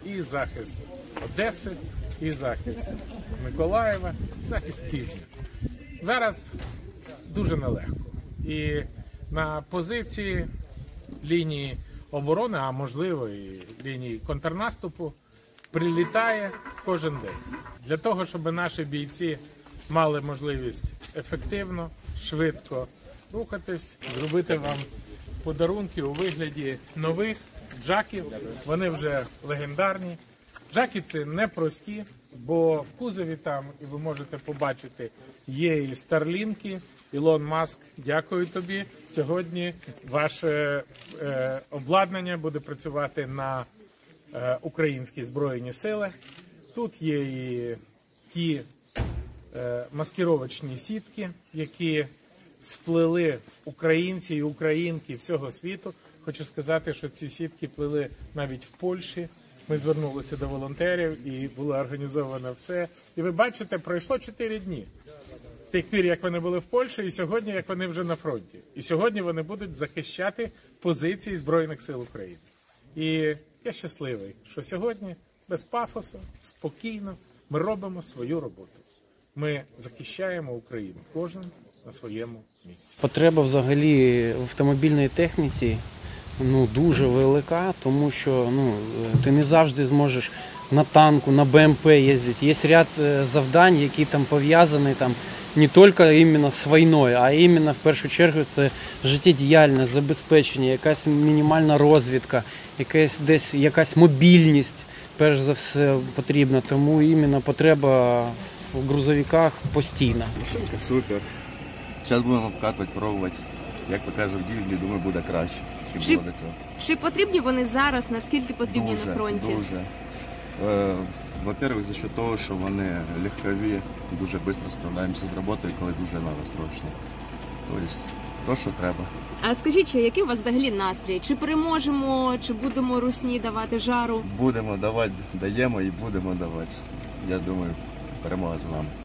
і захист Одеси, і захист Миколаєва, захист Півдня. Зараз дуже нелегко. І на позиції лінії оборони, а можливо і лінії контрнаступу, прилітає кожен день. Для того, щоб наші бійці мали можливість ефективно, швидко рухатись, зробити вам подарунки у вигляді нових джаків. Вони вже легендарні. Джаки ці непрості, бо в кузові там, і ви можете побачити, є і старлінки. Ілон Маск, дякую тобі. Сьогодні ваше обладнання буде працювати на українські Збройні Сили. Тут є і ті маскировочні сітки, які сплели українці і українки всього світу. Хочу сказати, що ці сітки плели навіть в Польщі. Ми звернулися до волонтерів і було організовано все. І ви бачите, пройшло 4 дні. З тих пір, як вони були в Польщі, і сьогодні, як вони вже на фронті. І сьогодні вони будуть захищати позиції Збройних сил України. І я щасливий, що сьогодні без пафосу, спокійно ми робимо свою роботу. Ми захищаємо Україну, кожен на своєму місці. Потреба взагалі в автомобільній техніці дуже велика, тому що ти не завжди зможеш на танку, на БМП їздити. Є ряд завдань, які там пов'язані не тільки іменно з війною, а іменно в першу чергу це життєдіяльне забезпечення, якась мінімальна розвідка, якась мобільність, перш за все, потрібна. Тому іменно потреба в грузовиках постійна. Машинка супер. Зараз будемо вкатувати, пробувати. Як покаже в ділі, думаю, буде краще, ніж було до цього. Чи потрібні вони зараз? Наскільки потрібні на фронті? Дуже. Во-первых, за счет того, що вони легкові, дуже швидко справляємося з роботою, коли дуже треба срочно. Тобто, то, що треба. А скажіть, який у вас взагалі настрій? Чи переможемо, чи будемо русні давати жару? Будемо давати, даємо і будемо давати. Я думаю, перемога за нами.